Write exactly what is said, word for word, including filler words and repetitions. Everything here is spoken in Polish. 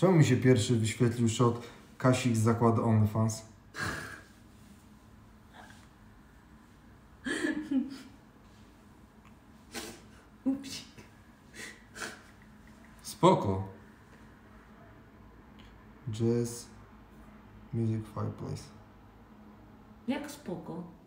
Czemu mi się pierwszy wyświetlił shot Kasik z zakładu OnlyFans? Upsik. Spoko. Jazz Music Fireplace. Jak spoko.